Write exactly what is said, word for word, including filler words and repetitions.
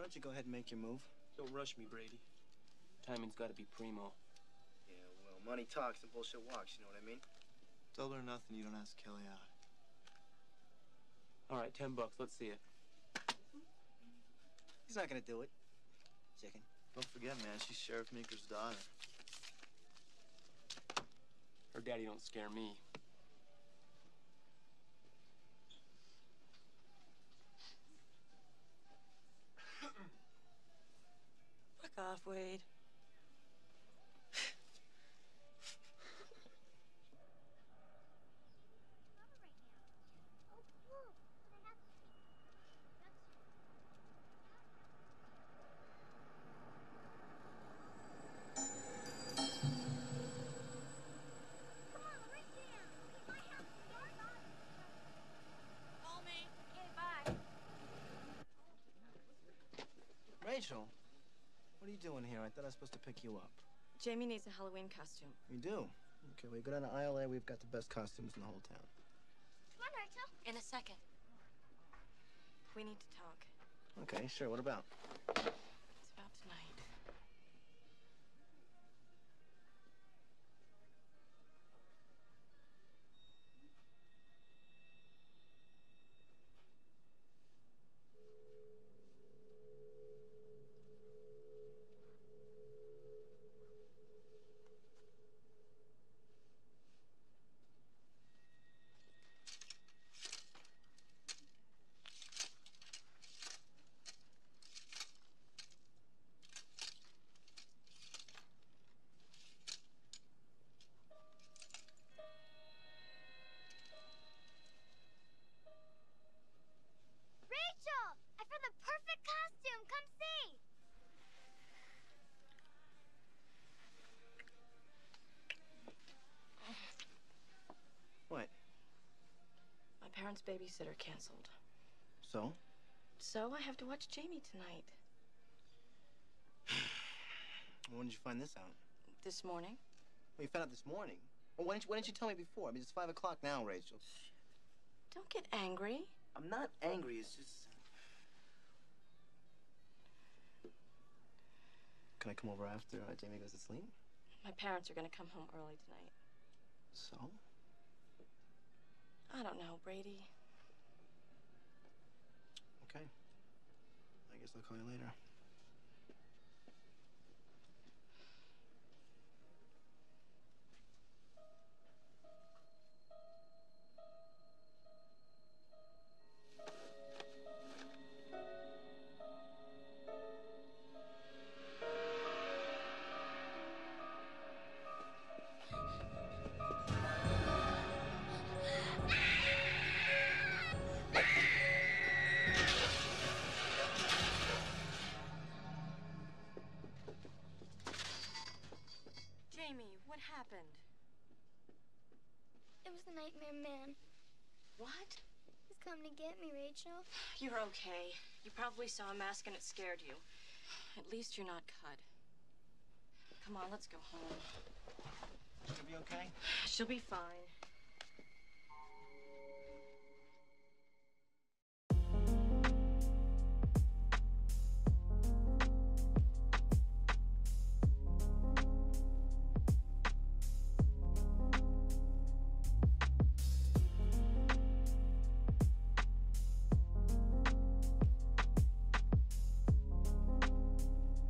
don't you go ahead and make your move? Don't rush me, Brady. Timing's got to be primo. Yeah, well, money talks and bullshit walks, you know what I mean? Double or nothing, you don't ask Kelly out. All right, ten bucks. Let's see it. He's not gonna do it. Chicken. Don't forget, man, she's Sheriff Meeker's daughter. Her daddy don't scare me. Fuck off, Wade. Rachel, what are you doing here? I thought I was supposed to pick you up. Jamie needs a Halloween costume. You do? Okay, we go down to aisle A. We've got the best costumes in the whole town. Come on, Rachel. In a second. We need to talk. Okay, sure. What about? It's about tonight. Rachel! I found the perfect costume! Come see! What? My parents' babysitter canceled. So? So I have to watch Jamie tonight. When did you find this out? This morning. Well, you found out this morning. Well, why didn't you, why didn't you tell me before? I mean, it's five o'clock now, Rachel. Don't get angry. I'm not angry. It's just... Can I come over after uh, Jamie goes to sleep? My parents are going to come home early tonight. So? I don't know, Brady. Okay. I guess I'll call you later. Jamie, what happened? It was the Nightmare Man. What? He's coming to get me, Rachel. You're okay. You probably saw a mask and it scared you. At least you're not cut. Come on, let's go home. She'll be okay? She'll be fine.